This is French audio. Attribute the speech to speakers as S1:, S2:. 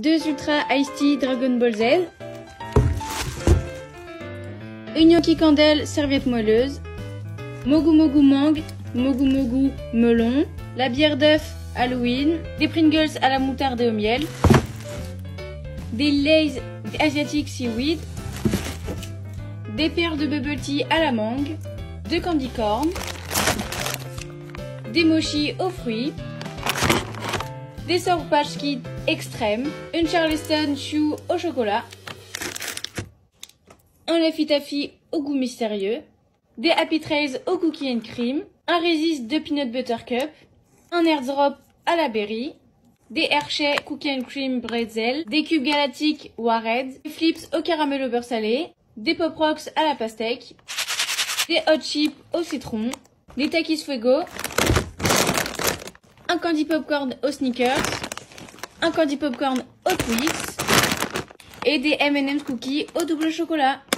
S1: 2 Ultra Iced Tea Dragon Ball Z, une gnocchi candelle serviette moelleuse, Mogu Mogu mangue, Mogu Mogu melon, la bière d'œuf Halloween, des Pringles à la moutarde et au miel, des Lay's asiatiques seaweed, des perles de bubble tea à la mangue, 2 candy corn, des mochis aux fruits, des Sour Patch Kids extrêmes, une Charleston Chew au chocolat, un Laffy Taffy au goût mystérieux, des Happy Trails au cookie and cream, un Resist de Peanut Butter Cup, un Airdrop à la berry, des Hershey Cookie and Cream Bretzel, des cubes galactiques Warhead, des Flips au caramel au beurre salé, des Pop Rocks à la pastèque, des Hot Chips au citron, des Takis Fuego, un Candy Popcorn aux Snickers, un Candy Popcorn aux Twix et des M&M's Cookies au double chocolat.